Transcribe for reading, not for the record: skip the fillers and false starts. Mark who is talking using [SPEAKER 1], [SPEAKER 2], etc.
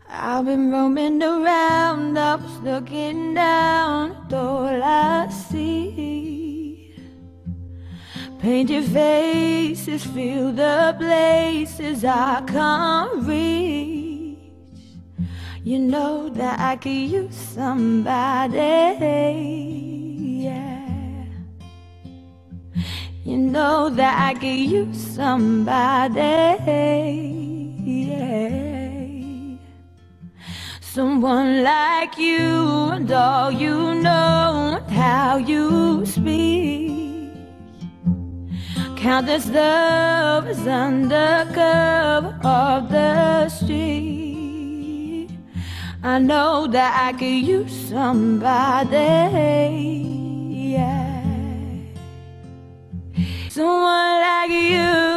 [SPEAKER 1] I've been roaming around, I was looking down at all I see. Painted faces fill the places I can't reach. You know that I could use somebody, yeah. You know that I could use somebody, yeah. Someone like you, and all you know, and how you speak. Countless lovers under cover of the street. I know that I could use somebody, yeah. Someone like you.